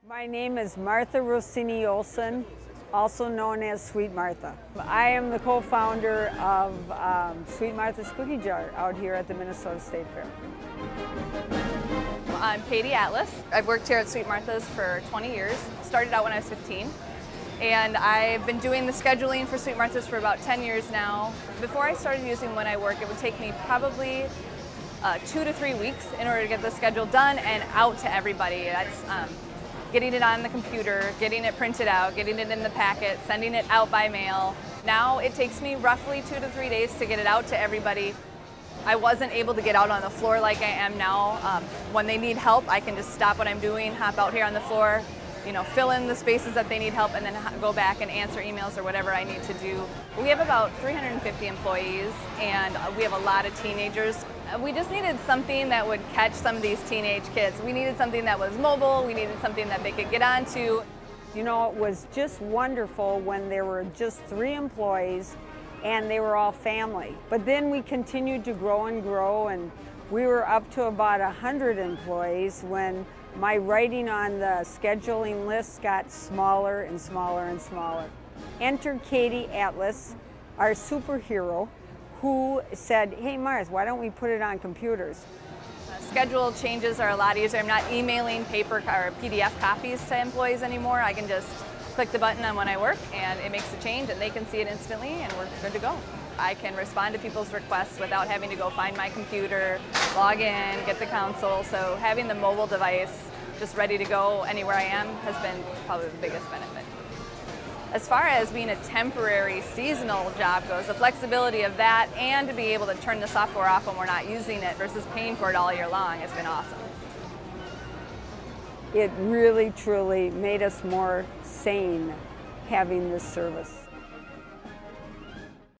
My name is Martha Rossini Olson, also known as Sweet Martha. I am the co-founder of Sweet Martha's Cookie Jar out here at the Minnesota State Fair. I'm Katie Atlas. I've worked here at Sweet Martha's for 20 years. Started out when I was 15. And I've been doing the scheduling for Sweet Martha's for about 10 years now. Before I started using When I Work, it would take me probably 2 to 3 weeks in order to get the schedule done and out to everybody. That's getting it on the computer, getting it printed out, getting it in the packet, sending it out by mail. Now it takes me roughly 2 to 3 days to get it out to everybody. I wasn't able to get out on the floor like I am now. When they need help, I can just stop what I'm doing, hop out here on the floor, fill in the spaces that they need help, and then go back and answer emails or whatever I need to do. We have about 350 employees, and we have a lot of teenagers. We just needed something that would catch some of these teenage kids. We needed something that was mobile. We needed something that they could get onto. It was just wonderful when there were just 3 employees and they were all family. But then we continued to grow and grow, and we were up to about 100 employees when my writing on the scheduling list got smaller and smaller and smaller. Enter Katie Atlas, our superhero, who said, "Hey Mars, why don't we put it on computers?" Schedule changes are a lot easier. I'm not emailing paper or PDF copies to employees anymore. I can just click the button on When I Work and it makes a change and they can see it instantly and we're good to go. I can respond to people's requests without having to go find my computer, log in, get the console. So having the mobile device just ready to go anywhere I am has been probably the biggest benefit. As far as being a temporary seasonal job goes, the flexibility of that and to be able to turn the software off when we're not using it versus paying for it all year long has been awesome. It really, truly made us more sane having this service.